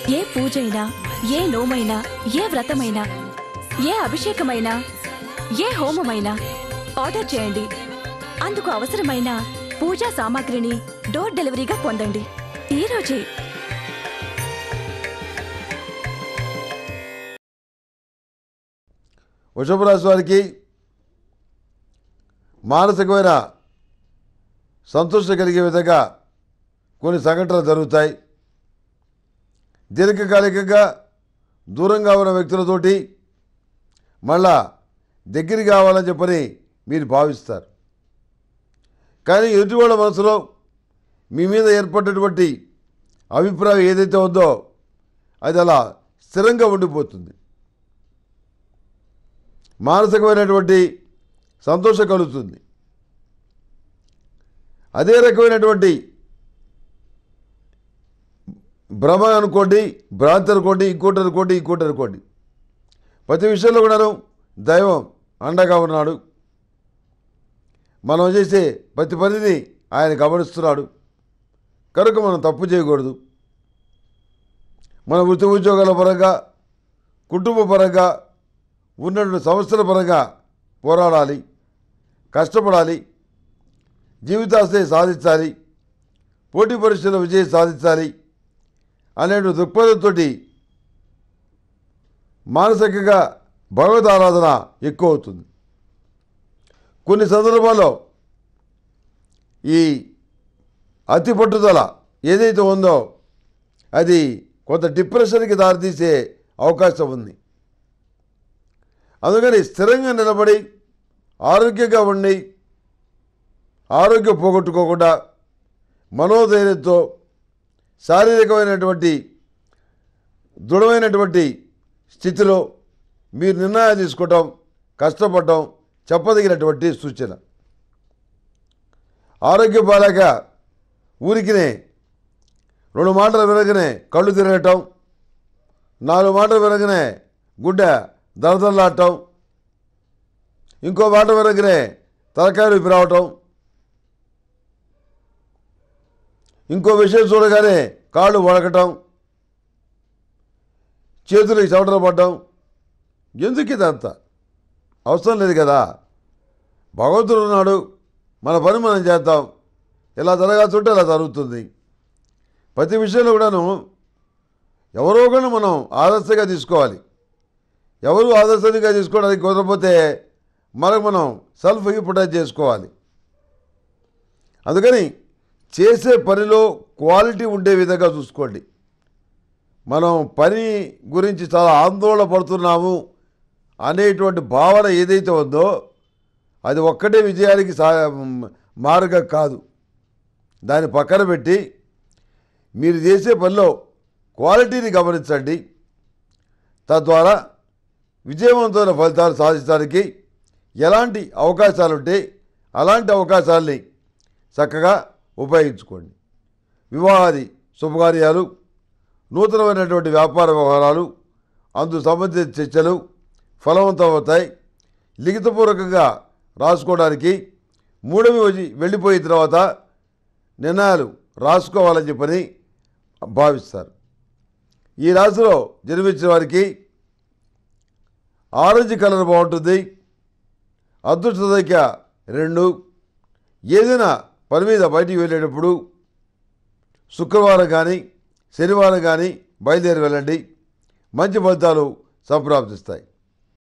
ఏ పూజైనా, ఏ నోమైనా, ఏ వ్రతమైనా, ఏ అభిషేకమైనా, ఏ హోమమైనా ఆర్డర్ చేయండి. అందుకు అవసరమైన పూజా సామాగ్రిని డోర్ డెలివరీగా పొందండి ఈ రోజే. వృషభ రాశి వారికి మానసికమైన సంతోషం కలిగే విధంగా కొన్ని సంఘటనలు జరుగుతాయి. దీర్ఘకాలికంగా దూరంగా ఉన్న వ్యక్తులతోటి మళ్ళా దగ్గర కావాలని చెప్పని మీరు భావిస్తారు. కానీ ఎదుటివాళ్ళ మనసులో మీ మీద ఏర్పడినటువంటి అభిప్రాయం ఏదైతే ఉందో అది అలా స్థిరంగా ఉండిపోతుంది. మానసికమైనటువంటి సంతోషం కలుగుతుంది. అదే రకమైనటువంటి భ్రమ అనుకోండి, భ్రాంతి అనుకోండి, ఇంకోటి అనుకోండి, ప్రతి విషయంలో కూడాను దైవం అండగా ఉన్నాడు. మనం చేసే ప్రతి పనిని ఆయన గమనిస్తున్నాడు కనుక మనం తప్పు చేయకూడదు. మన వృత్తి ఉద్యోగాల పరంగా, కుటుంబ పరంగా, ఉన్నటువంటి సమస్యల పరంగా పోరాడాలి, కష్టపడాలి, జీవితాశయం సాధించాలి, పోటీ పరీక్షల విజయం సాధించాలి అనే దృక్పథంతో మానసికంగా భగవద్ ఆరాధన ఎక్కువ అవుతుంది. కొన్ని సందర్భాల్లో ఈ అతి పట్టుదల ఏదైతే ఉందో అది కొంత డిప్రెషన్కి దారితీసే అవకాశం ఉంది. అందుకని స్థిరంగా నిలబడి ఆరోగ్యంగా ఉండి ఆరోగ్యం పోగొట్టుకోకుండా మనోధైర్యంతో శారీరకమైనటువంటి దృఢమైనటువంటి స్థితిలో మీరు నిర్ణయాలు తీసుకోవటం, కష్టపడటం చెప్పదగినటువంటి సూచన. ఆరోగ్యం బాలేక ఊరికినే 2 మాటలు వినగానే కళ్ళు తిరగటం, 4 మాటలు వినగానే గుడ్డ దరదరలాడటం, ఇంకో మాట వినగానే తలకాయ నొప్పి రావటం, ఇంకో విషయం చూడగానే కాళ్ళు వణకటం, చేతులకి చెమటలు పడటం. ఎందుకు ఇదంతా? అవసరం లేదు కదా. భగవంతుడు ఉన్నాడు, మన పని మనం చేద్దాం. ఇలా జరగాల్సింటే అలా జరుగుతుంది. ప్రతి విషయంలో కూడాను ఎవరో ఒకరిని మనం ఆదర్శంగా తీసుకోవాలి. ఎవరు ఆదర్శంగా తీసుకోవడానికి కుదరకపోతే మనం సెల్ఫ్ ఇంపార్టెన్స్ చేసుకోవాలి. అందుకని చేసే పనిలో క్వాలిటీ ఉండే విధంగా చూసుకోండి. మనం పని గురించి చాలా ఆందోళన పడుతున్నాము అనేటువంటి భావన ఏదైతే ఉందో అది ఒక్కటే విజయానికి మార్గం కాదు. దాన్ని పక్కన పెట్టి మీరు చేసే పనిలో క్వాలిటీని గమనించండి. తద్వారా విజయవంతమైన ఫలితాలు సాధించడానికి ఎలాంటి అవకాశాలుంటే అలాంటి అవకాశాలని చక్కగా ఉపయోగించుకోండి. వివాహాది శుభకార్యాలు, నూతనమైనటువంటి వ్యాపార వ్యవహారాలు, అందుకు సంబంధించిన చర్చలు ఫలవంతమవుతాయి. లిఖితపూర్వకంగా రాసుకోవడానికి 3వ వెళ్ళిపోయిన తర్వాత నిర్ణయాలు రాసుకోవాలని చెప్పని భావిస్తారు. ఈ రాశిలో జన్మించిన వారికి ఆరెంజ్ కలర్ బాగుంటుంది. అదృష్ట సంఖ్య 2. ఏదైనా పని మీద బయటికి వెళ్ళేటప్పుడు శుక్రవారం కానీ శనివారం కానీ బయలుదేరి వెళ్ళండి. మంచి ఫలితాలు సంప్రాప్తిస్తాయి.